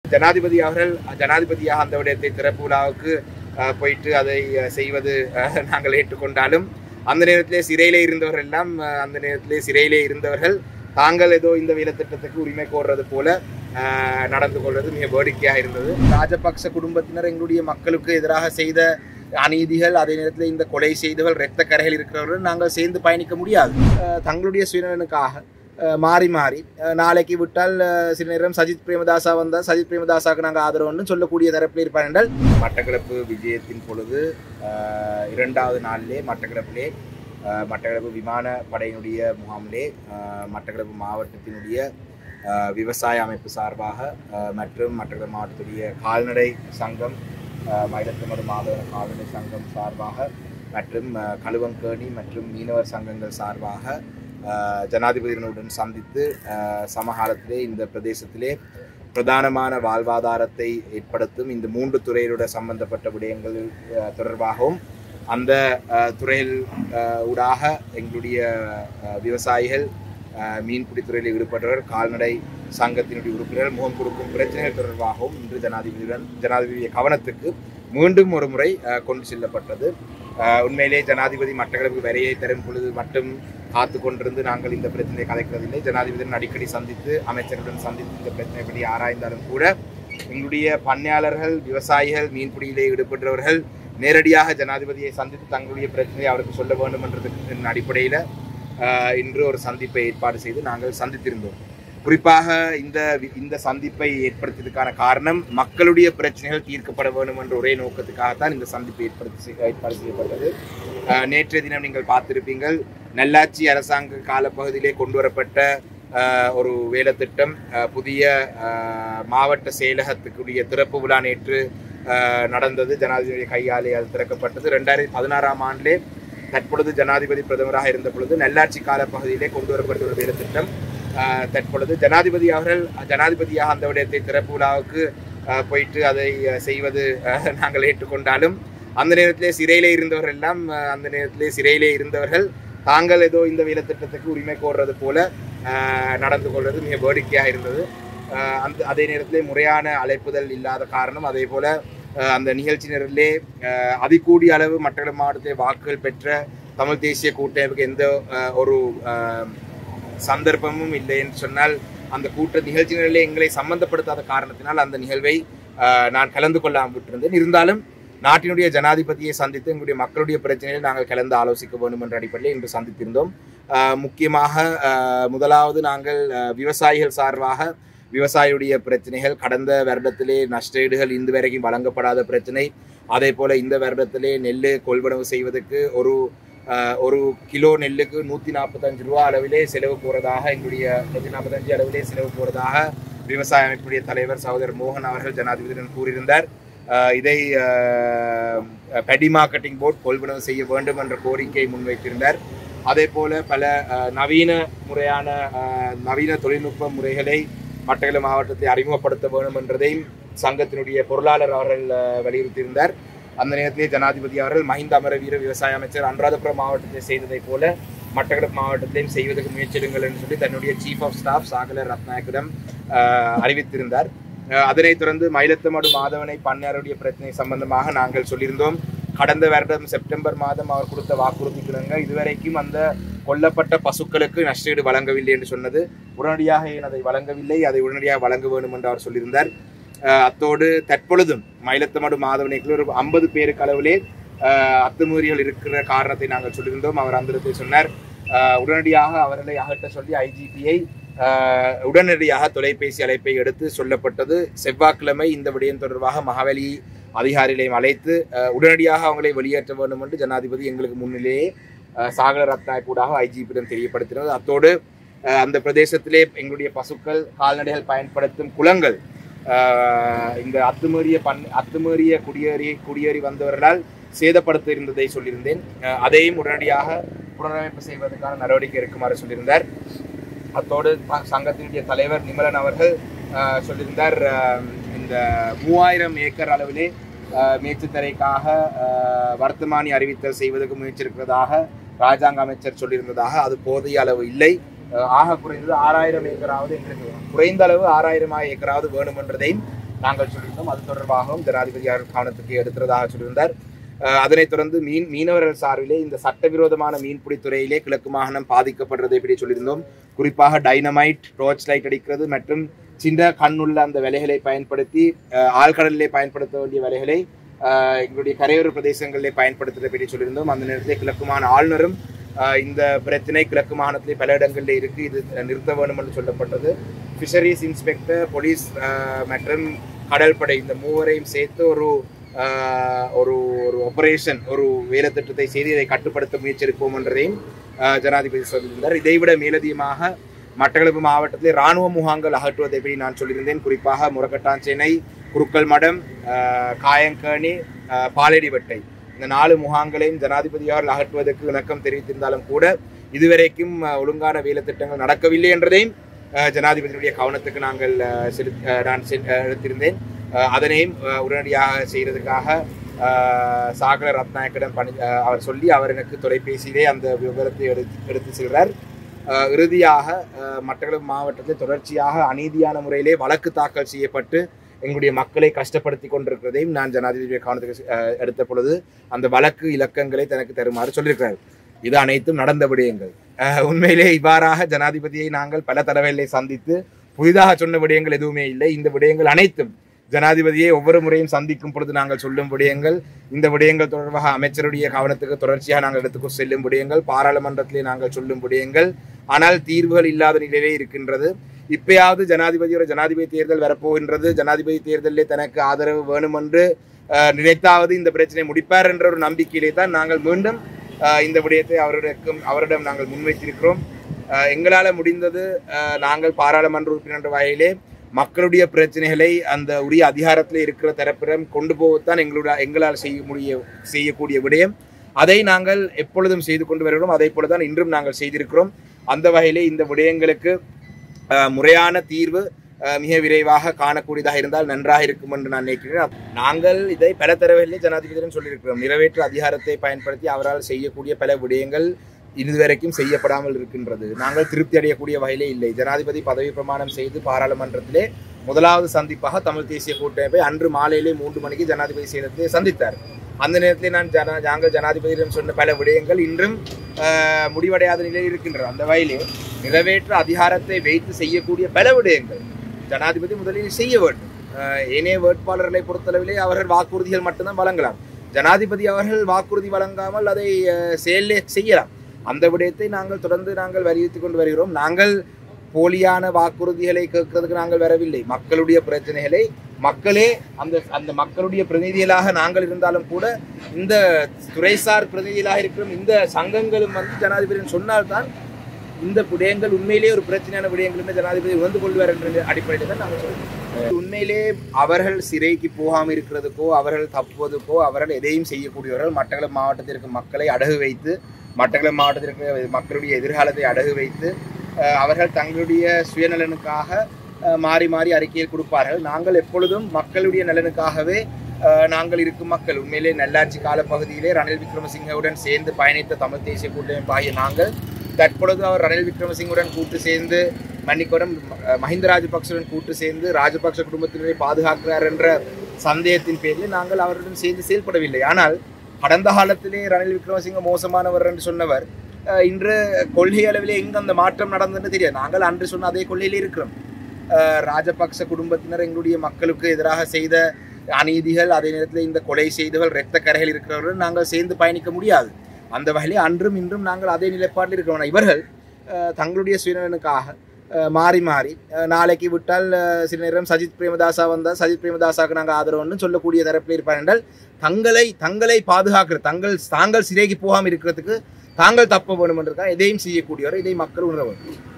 ஜனாதிபதி அவர்கள் ஜனாதிபதியாக அந்த விடயத்தை திறப்பு விழாவுக்கு போயிட்டு அதை செய்வது நாங்கள் ஏற்றுக்கொண்டாலும் அந்த நேரத்திலே சிறையிலே இருந்தவர்கள் எல்லாம் அந்த நேரத்திலே சிறையிலே இருந்தவர்கள் தாங்கள் ஏதோ இந்த வேலைத்திட்டத்துக்கு உரிமை கோர்றது போல நடந்து கொள்வது மிக வேடிக்கையாக இருந்தது. ராஜபக்ச குடும்பத்தினர் எங்களுடைய மக்களுக்கு எதிராக செய்த அநீதிகள், அதே நேரத்தில் இந்த கொலை செய்தவர்கள் இரத்த கரைகள் இருக்கிறவர்கள் நாங்கள் சேர்ந்து பயணிக்க முடியாது. தங்களுடைய சுயநலனுக்காக மாறி மாறி நாளைக்கு விட்டால் சில நேரம் சஜித் பிரேமதாசா வந்தால் சஜித் பிரேமதாசாவுக்கு நாங்கள் ஆதரவுன்னு சொல்லக்கூடிய தரப்பில் இருப்பார் என்றால் மட்டக்களப்பு விஜயத்தின் பொழுது இரண்டாவது நாளிலே மட்டக்களப்பு விமான படையினுடைய முகாமிலே மட்டக்களப்பு மாவட்டத்தினுடைய விவசாய அமைப்பு சார்பாக மற்றும் மட்டக்களப்பு மாவட்டத்துடைய கால்நடை சங்கம், மயிலத்தமடு மாதவர கால்நடை சங்கம் சார்பாக மற்றும் களுவங்கேணி மற்றும் மீனவர் சங்கங்கள் சார்பாக ஜனாதிபதியினுடன் சந்தித்து சமகாலத்திலே இந்த பிரதேசத்திலே பிரதானமான வாழ்வாதாரத்தை ஏற்படுத்தும் இந்த 3 துறையோட சம்பந்தப்பட்ட விடயங்கள் தொடர்பாகவும் அந்த துறையில் ஊடாக எங்களுடைய விவசாயிகள், மீன்பிடி துறையில் ஈடுபட்டவர், கால்நடை சங்கத்தினுடைய உறுப்பினர்கள் முகம் கொடுக்கும் பிரச்சனைகள் தொடர்பாகவும் இன்று ஜனாதிபதிய கவனத்துக்கு மீண்டும் ஒரு முறை கொண்டு செல்லப்பட்டது. உண்மையிலே ஜனாதிபதி மட்டக்களப்பு வரையை தரும் பொழுது மட்டும் காத்து கொண்டிருந்து நாங்கள் இந்த பிரச்சனையை கலைக்கிறதில்லை. ஜனாதிபதியுடன் அடிக்கடி சந்தித்து அமைச்சருடன் சந்தித்து இந்த பிரச்சனை பற்றி ஆராய்ந்தாலும் கூட எங்களுடைய பண்ணையாளர்கள், விவசாயிகள், மீன்பிடியிலே ஈடுபட்டவர்கள் நேரடியாக ஜனாதிபதியை சந்தித்து தங்களுடைய பிரச்சனையை அவருக்கு சொல்ல வேண்டும் என்றதுக்கு அடிப்படையில் இன்று ஒரு சந்திப்பை ஏற்பாடு செய்து நாங்கள் சந்தித்திருந்தோம். குறிப்பாக இந்த சந்திப்பை ஏற்படுத்தியதுக்கான காரணம் மக்களுடைய பிரச்சனைகள் தீர்க்கப்பட வேண்டும் என்ற ஒரே நோக்கத்துக்காகத்தான் இந்த சந்திப்பை ஏற்பாடு செய்யப்பட்டது. நேற்றைய தினம் நீங்கள் பார்த்திருப்பீங்கள், நல்லாட்சி அரசாங்க காலப்பகுதியிலே கொண்டு வரப்பட்ட ஒரு வேலை திட்டம், புதிய மாவட்ட செயலகத்துக்குரிய திறப்பு விழா நேற்று நடந்தது. ஜனாதிபதி கையாலே அது திறக்கப்பட்டது. 2016ஆம் ஆண்டிலே தற்பொழுது ஜனாதிபதி பிரதமராக இருந்த பொழுது நல்லாட்சி காலப்பகுதியிலே கொண்டு வரப்பட்ட ஒரு வேலை திட்டம் தற்பொழுது ஜனாதிபதி அவர்கள் ஜனாதிபதியாக அந்த விடயத்தை திறப்பு விழாவுக்கு போயிட்டு அதை செய்வது நாங்கள் ஏற்றுக்கொண்டாலும் அந்த நேரத்திலே சிறையிலே இருந்தவர்கள் எல்லாம் அந்த நேரத்திலே சிறையிலே இருந்தவர்கள் தாங்கள் ஏதோ இந்த வேலைத்திட்டத்துக்கு உரிமை கோர்றது போல நடந்து கொள்வது மிக வேடிக்கையாக இருந்தது. அதே நேரத்திலே முறையான அழைப்புதல் இல்லாத காரணம், அதே போல அந்த நிகழ்ச்சி நேரிலே அதிகூடிய அளவு மட்டக்களப்பு மாவட்டத்திலே வாக்குகள் பெற்ற தமிழ் தேசிய கூட்டமைப்புக்கு எந்த ஒரு சந்தர்ப்பமும் இல்லை என்று சொன்னால் அந்த நிகழ்ச்சி நிலையிலே எங்களை சம்பந்தப்படுத்தாத காரணத்தினால் அந்த நிகழ்வை நான் கலந்து கொள்ளாமல் விட்டிருந்தேன். இருந்தாலும் நாட்டினுடைய ஜனாதிபதியை சந்தித்து எங்களுடைய மக்களுடைய பிரச்சனைகளை நாங்கள் கலந்து ஆலோசிக்க வேண்டும் என்ற அடிப்படையில் இன்று சந்தித்திருந்தோம். முக்கியமாக முதலாவது நாங்கள் விவசாயிகள் சார்பாக விவசாயியுடைய பிரச்சனைகள், கடந்த வருடத்திலே நஷ்டஈடுகள் இன்று வரைக்கும் வழங்கப்படாத பிரச்சனை, அதே போல இந்த வருடத்திலே நெல் கொள்வனவு செய்வதற்கு ஒரு கிலோ நெல்லுக்கு 145 ரூபா அளவிலே செலவு போகிறதாக, எங்களுடைய 145 அளவிலே செலவு போகிறதாக விவசாய அமைப்புடைய தலைவர் சகோதரர் மோகன் அவர்கள் ஜனாதிபதியுடன் கூறியிருந்தார். இதை பெடி மார்க்கெட்டிங் போர்டு கொள்வனவு செய்ய வேண்டும் என்ற கோரிக்கை முன்வைத்திருந்தார். அதே போல பல நவீன தொழில்நுட்ப முறைகளை மட்டக்களப்பு மாவட்டத்தை அறிமுகப்படுத்த வேண்டும் என்றதையும் சங்கத்தினுடைய பொருளாளர் அவர்கள் வலியுறுத்தியிருந்தார். அந்த நேரத்திலே ஜனாதிபதி அவர்கள் மஹிந்த அமரவீர விவசாய அமைச்சர் அனுராதபுரம் மாவட்டத்தை செய்ததை போல மட்டக்களப்பு மாவட்டத்தையும் செய்வதற்கு முயற்சிடுங்கள் என்று சொல்லி தன்னுடைய சீஃப் ஆஃப் ஸ்டாஃப் சாகலர் ரத்நாயக்கிடம் அறிவித்திருந்தார். அதனைத் தொடர்ந்து மயிலத்தமடு மாதவனை பண்ணையாருடைய பிரச்சனை சம்பந்தமாக நாங்கள் சொல்லியிருந்தோம். கடந்த வருடம் செப்டம்பர் மாதம் அவர் கொடுத்த வாக்குறுதிக்கிழங்க இதுவரைக்கும் அந்த கொல்லப்பட்ட பசுக்களுக்கு நஷ்டஈடு வழங்கவில்லை என்று சொன்னது. உடனடியாக அதை வழங்கவில்லை, அதை உடனடியாக வழங்க வேண்டும் என்று அவர் சொல்லியிருந்தார். அத்தோடு தற்பொழுதும் மயிலத்தமடு மாதவனைக்கு ஒரு 50 பேருக்கு அளவிலே அத்துமீறல்கள் இருக்கிற காரணத்தை நாங்கள் சொல்லியிருந்தோம். அவர் அந்த இடத்தை சொன்னார். உடனடியாக அவர்களை அகற்ற சொல்லி ஐஜிபியை உடனடியாக தொலைபேசி அழைப்பை எடுத்து சொல்லப்பட்டது. செவ்வாய்க்கிழமை இந்த விடயம் தொடர்பாக மகாவலி அதிகாரிகளையும் அழைத்து உடனடியாக அவங்களை வெளியேற்ற வேண்டும் என்று ஜனாதிபதி எங்களுக்கு முன்னிலேயே சாகலர் ரத்நாயக்கூடாக ஐஜிபியிடம் தெரியப்படுத்தினது. அத்தோடு அந்த பிரதேசத்திலே எங்களுடைய பசுக்கள், கால்நடைகள் பயன்படுத்தும் குளங்கள் இந்த அத்துமீறிய குடியேறி வந்தவர்களால் சேதப்படுத்த இருந்ததை சொல்லியிருந்தேன். அதையும் உடனடியாக புனரமைப்பு செய்வதற்கான நடவடிக்கை எடுக்குமாறு சொல்லியிருந்தார். அத்தோடு சங்கத்தினுடைய தலைவர் நிமலன் அவர்கள் சொல்லியிருந்தார், இந்த 3000 ஏக்கர் அளவிலே மேய்ச்சத்தரைக்காக வர்த்தமானி அறிவித்தல் செய்வதற்கு முயற்சி இருக்கிறதாக ராஜாங்க அமைச்சர் சொல்லியிருந்ததாக. அது போதிய அளவு இல்லை. ஆக குறைந்தது 6000 ஏக்கராவது எங்களுக்கு குறைந்த அளவு 6000 ஏக்கராவது வேணும் என்றதையும் நாங்கள் சொல்லியிருந்தோம். அது தொடர்பாகவும் ஜனாதிபதி அவர்கள் கவனத்துக்கு எடுக்கிறதாக சொல்லியிருந்தார். அதனைத் தொடர்ந்து மீனவர்கள் சார்பிலே இந்த சட்டவிரோதமான மீன்பிடித்துறையிலே கிழக்கு மாகாணம் பாதிக்கப்படுறதை பற்றி சொல்லியிருந்தோம். குறிப்பாக டைனமைட், டார்ச் லைட் அடிக்கிறது மற்றும் சின்ன கண்ணுள்ள அந்த வேலைகளை பயன்படுத்தி ஆழ்கடலிலே பயன்படுத்த வேண்டிய வேலைகளை எங்களுடைய கரையோர பிரதேசங்களிலே பயன்படுத்துவதை பற்றி சொல்லியிருந்தோம். அந்த நேரத்திலே கிழக்கு மாகாண ஆளுநரும் இந்த பிரச்சனை கிழக்கு மாகாணத்திலே பல இடங்களில் இருக்கு, இது நிறுத்த வேண்டும் என்று சொல்லப்பட்டது. ஃபிஷரிஸ் இன்ஸ்பெக்டர், போலீஸ் மற்றும் கடற்படை இந்த மூவரையும் சேர்த்து ஒரு ஆபரேஷன், ஒரு வேலை திட்டத்தை செய்து இதை கட்டுப்படுத்த முயற்சிருப்போம் என்றதையும் ஜனாதிபதி சொல்லியிருந்தார். இதைவிட மேலதிகமாக மட்டக்களப்பு மாவட்டத்தில் இராணுவ முகாம்கள் அகற்றுவதை பற்றி நான் சொல்லியிருந்தேன். குறிப்பாக முரக்கட்டாஞ்சேனை, குருக்கல் மடம், காயங்கேணி, பாலடிவட்டை இந்த 4 முகாம்களையும் ஜனாதிபதியால் அகற்றுவதற்கு இணக்கம் தெரிவித்திருந்தாலும் கூட இதுவரைக்கும் ஒழுங்கான வேலை திட்டங்கள் நடக்கவில்லை என்றதையும் ஜனாதிபதியுடைய கவனத்துக்கு நான் எடுத்திருந்தேன். அதனையும் உடனடியாக செய்கிறதுக்காக சாகல ரத்நாயக்கிடம் அவர் சொல்லி அவர் எனக்கு தொலைபேசியிலே அந்த விவரத்தை எடுத்து செல்கிறார். இறுதியாக மட்டக்களப்பு மாவட்டத்தில் தொடர்ச்சியாக அநீதியான முறையிலே வழக்கு தாக்கல் செய்யப்பட்டு எங்களுடைய மக்களை கஷ்டப்படுத்தி கொண்டிருக்கிறதையும் நான் ஜனாதிபதியுடைய கவனத்துக்கு எடுத்த பொழுது அந்த வழக்கு இலக்கங்களை தனக்கு தருமாறு சொல்லியிருக்கிறார். இது அனைத்தும் நடந்த விடயங்கள். உண்மையிலே இவ்வாறாக ஜனாதிபதியை நாங்கள் பல தடவைகளை சந்தித்து புதிதாக சொன்ன விடயங்கள் எதுவுமே இல்லை. இந்த விடயங்கள் அனைத்தும் ஜனாதிபதியை ஒவ்வொரு முறையும் சந்திக்கும் பொழுது நாங்கள் சொல்லும் விடயங்கள், இந்த விடயங்கள் தொடர்பாக அமைச்சருடைய கவனத்துக்கு தொடர்ச்சியாக நாங்கள் எடுத்துக்கொண்டு செல்லும் விடயங்கள், பாராளுமன்றத்திலே நாங்கள் சொல்லும் விடயங்கள். ஆனால் தீர்வுகள் இல்லாத நிலையிலே இருக்கின்றது. இப்பயாவது ஜனாதிபதி தேர்தல் வரப்போகின்றது. ஜனாதிபதி தேர்தலிலே தனக்கு ஆதரவு வேணும் என்று நினைத்தாவது இந்த பிரச்சனை முடிப்பார் என்ற ஒரு நம்பிக்கையிலே தான் நாங்கள் மீண்டும் இந்த விடயத்தை அவரிடம் நாங்கள் முன்வைத்திருக்கிறோம். எங்களால் முடிந்தது நாங்கள் பாராளுமன்ற உறுப்பினர் வகையிலே மக்களுடைய பிரச்சனைகளை அந்த உரிய அதிகாரத்தில் இருக்கிற தரப்பிடம் கொண்டு போகத்தான் எங்களால் செய்யக்கூடிய விடயம். அதை நாங்கள் எப்பொழுதும் செய்து கொண்டு வருகிறோம். அதே போலதான் இன்றும் நாங்கள் செய்திருக்கிறோம். அந்த வகையிலே இந்த விடயங்களுக்கு முறையான தீர்வு மிக விரைவாக காணக்கூடியதாக இருந்தால் நன்றாக இருக்கும் என்று நான் நினைக்கிறேன். நாங்கள் இதை பல தடவைகளிலே ஜனாதிபதியிடம் சொல்லியிருக்கிறோம். நிறைவேற்று அதிகாரத்தை பயன்படுத்தி அவரால் செய்யக்கூடிய பல விடயங்கள் இதுவரைக்கும் செய்யப்படாமல் இருக்கின்றது. நாங்கள் திருப்தி அடையக்கூடிய வகையிலே இல்லை. ஜனாதிபதி பதவி பிரமாணம் செய்து பாராளுமன்றத்திலே முதலாவது சந்திப்பாக தமிழ் தேசிய கூட்டமைப்பை அன்று மாலையிலே 3 மணிக்கு ஜனாதிபதி செயலகத்திலே சந்தித்தார். அந்த நேரத்திலே நாங்கள் ஜனாதிபதியிடம் சொன்ன பல விடயங்கள் இன்றும் முடிவடையாத நிலையில் இருக்கின்றன. அந்த வகையிலே நிறைவேற்ற அதிகாரத்தை வைத்து செய்யக்கூடிய பல விடயங்கள் ஜனாதிபதி முதலில் செய்ய வேண்டும். ஏனைய வேட்பாளர்களை பொறுத்தளவிலே அவர்கள் வாக்குறுதிகள் மட்டும்தான் வழங்கலாம். ஜனாதிபதி அவர்கள் வாக்குறுதி வழங்காமல் அதை செயலே செய்யலாம். அந்த விடயத்தை தொடர்ந்து நாங்கள் வலியுறுத்தி கொண்டு வருகிறோம். நாங்கள் போலியான வாக்குறுதிகளை கேட்கறதுக்கு நாங்கள் வரவில்லை. மக்களுடைய பிரச்சனைகளை மக்களே அந்த மக்களுடைய பிரதிநிதிகளாக நாங்கள் இருந்தாலும் கூட இந்த துறைசார் பிரதிநிதிகளாக இருக்கிற இந்த சங்கங்களும் ஜனாதிபதியின் சொன்னால்தான் இந்த விடயங்கள் உண்மையிலேயே ஒரு பிரச்சனையான விடயங்கள் என்று ஜனாதிபதி உணர்ந்து கொள்வார் என்ற அடிப்படையில் தான் நாங்கள் சொல்கிறோம். உண்மையிலே அவர்கள் சிறைக்கு போகாமல் இருக்கிறதுக்கோ அவர்கள் தப்புவதுக்கோ அவர்கள் எதையும் செய்யக்கூடியவர்கள். மட்டக்களப்பு மாவட்டத்தில் இருக்கும் மக்களை அடகு வைத்து, மட்டக்களப்பு மாவட்டத்தில் இருக்கிற மக்களுடைய எதிர்காலத்தை அடகு வைத்து அவர்கள் தங்களுடைய சுயநலனுக்காக மாறி மாறி அறிக்கையில் கொடுப்பார்கள். நாங்கள் எப்பொழுதும் மக்களுடைய நலனுக்காகவே நாங்கள் இருக்கும் மக்கள். உண்மையிலே நல்லாட்சி காலப்பகுதியிலே ரணில் விக்ரமசிங்கவுடன் சேர்ந்து பயணித்த தமிழ் தேசிய கூட்டமைப்பு ஆகிய நாங்கள் தற்பொழுது அவர் ரணில் விக்ரமசிங்குடன் கூட்டு சேர்ந்து மஹிந்த ராஜபக்சவுடன் கூட்டு சேர்ந்து ராஜபக்ச குடும்பத்தினரை பாதுகாக்கிறார் என்ற சந்தேகத்தின் பேரில் நாங்கள் அவருடன் சேர்ந்து செயல்படவில்லை. ஆனால் கடந்த காலத்திலே ரணில் விக்ரமசிங்க மோசமானவர் என்று சொன்னவர் இன்று கொள்கை அளவிலே எங்கு அந்த மாற்றம் நடந்ததுன்னு தெரியாது. நாங்கள் அன்று சொன்ன அதே கொள்கையில் இருக்கிறோம். ராஜபக்ச குடும்பத்தினர் எங்களுடைய மக்களுக்கு எதிராக செய்த அநீதிகள், அதே நேரத்தில் இந்த கொலை செய்தவர்கள் இரத்த கரைகள் இருக்கிறவர்கள் நாங்கள் சேர்ந்து பயணிக்க முடியாது. அந்த வகையிலே அன்றும் இன்றும் நாங்கள் அதே நிலைப்பாட்டில் இருக்கிறோம். இவர்கள் தங்களுடைய சுயநலனுக்காக மாறி மாறி நாளைக்கு விட்டால் சில நேரம் சஜித் பிரேமதாசா வந்தால் சஜித் பிரேமதாசாவுக்கு நாங்கள் ஆதரவுன்னு சொல்லக்கூடிய தரப்பில் இருப்பார் என்றால் தங்களை பாதுகாக்கிற தாங்கள் சிறைக்கு போகாமல் இருக்கிறதுக்கு தாங்கள் தப்ப வேணும் என்றதுக்காக எதையும் செய்யக்கூடியவர். இதை மக்கள் உணர வேண்டும்.